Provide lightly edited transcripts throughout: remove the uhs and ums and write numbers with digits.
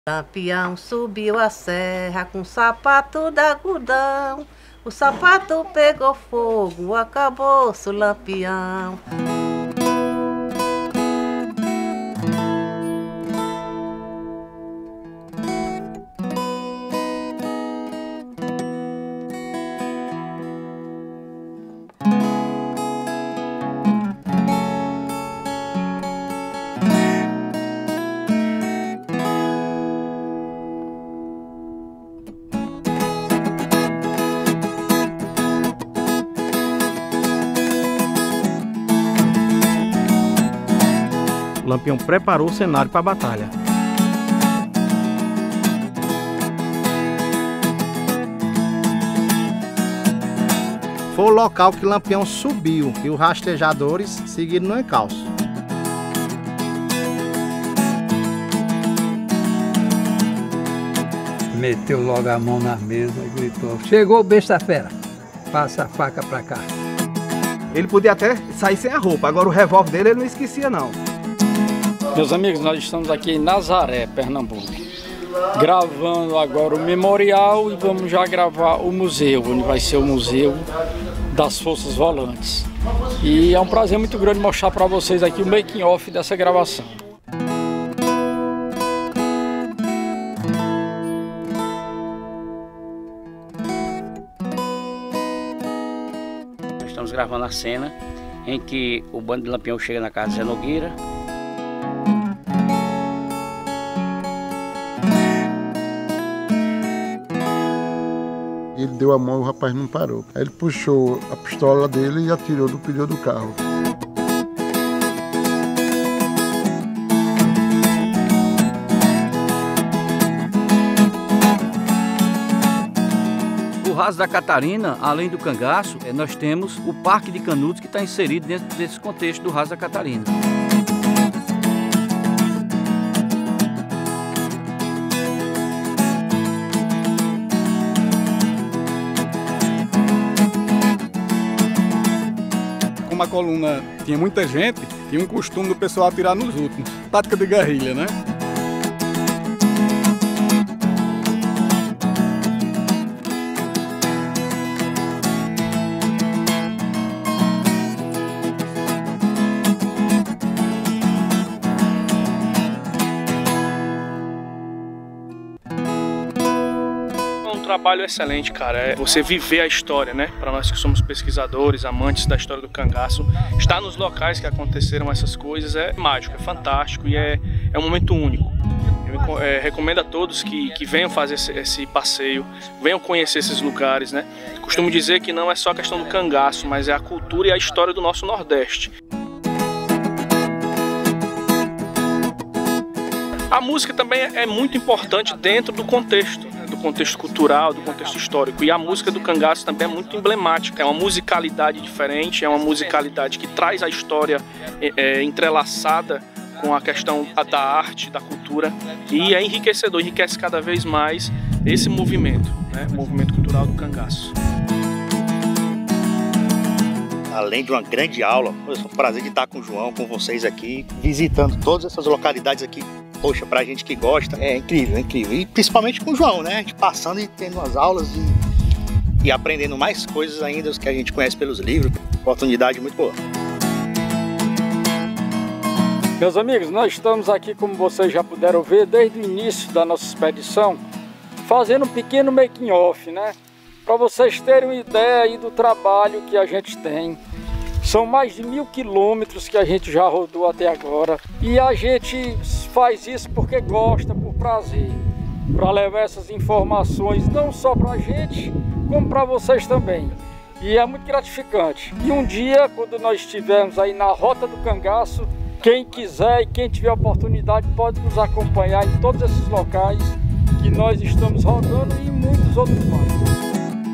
Lampião subiu a serra com sapato de algodão. O sapato pegou fogo, acabou-se o Lampião. Lampião preparou o cenário para a batalha. Foi o local que Lampião subiu e os rastejadores seguiram no encalço. Meteu logo a mão na mesa e gritou: "Chegou, besta fera, passa a faca pra cá." Ele podia até sair sem a roupa, agora o revólver dele ele não esquecia não. Meus amigos, nós estamos aqui em Nazaré, Pernambuco, gravando agora o memorial e vamos já gravar o museu, onde vai ser o Museu das Forças Volantes. E é um prazer muito grande mostrar para vocês aqui o making off dessa gravação. Estamos gravando a cena em que o bando de Lampião chega na casa de Zé Nogueira. Ele deu a mão e o rapaz não parou. Aí ele puxou a pistola dele e atirou no pneu do carro. O Raso da Catarina, além do cangaço, nós temos o Parque de Canudos, que está inserido dentro desse contexto do Raso da Catarina. Como a coluna tinha muita gente, tinha um costume do pessoal atirar nos últimos. Tática de guerrilha, né? Trabalho excelente, cara. É você viver a história, né? Para nós que somos pesquisadores, amantes da história do cangaço, estar nos locais que aconteceram essas coisas é mágico, é fantástico e é um momento único. Eu recomendo a todos que venham fazer esse passeio, venham conhecer esses lugares, né? Costumo dizer que não é só a questão do cangaço, mas é a cultura e a história do nosso Nordeste. A música também é muito importante dentro do contexto cultural, do contexto histórico. E a música do cangaço também é muito emblemática. É uma musicalidade diferente, é uma musicalidade que traz a história entrelaçada com a questão da arte, da cultura. E é enriquecedor, enriquece cada vez mais esse movimento, né? O movimento cultural do cangaço. Além de uma grande aula, foi um prazer de estar com o João, com vocês aqui, visitando todas essas localidades aqui. Poxa, pra gente que gosta, é incrível, é incrível. E principalmente com o João, né? A gente passando e tendo as aulas e aprendendo mais coisas ainda que a gente conhece pelos livros. Oportunidade muito boa. Meus amigos, nós estamos aqui, como vocês já puderam ver, desde o início da nossa expedição, fazendo um pequeno making off, né? Para vocês terem uma ideia aí do trabalho que a gente tem. São mais de 1000 quilômetros que a gente já rodou até agora. E a gente faz isso porque gosta, por prazer. Para levar essas informações não só para a gente, como para vocês também. E é muito gratificante. E um dia, quando nós estivermos aí na Rota do Cangaço, quem quiser e quem tiver a oportunidade pode nos acompanhar em todos esses locais que nós estamos rodando e em muitos outros mais.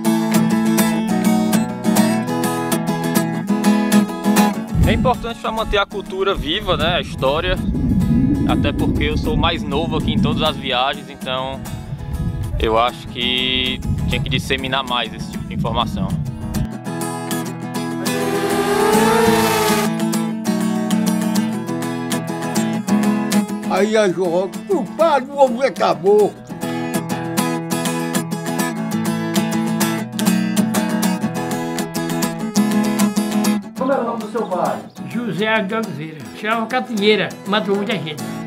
É importante para manter a cultura viva, né? A história, até porque eu sou mais novo aqui em todas as viagens, então eu acho que tinha que disseminar mais esse tipo de informação. Aí a João, culpado, o ovo acabou. Como era o nome do seu pai? José de Oliveira. Chamava Catinheira, matou muita gente.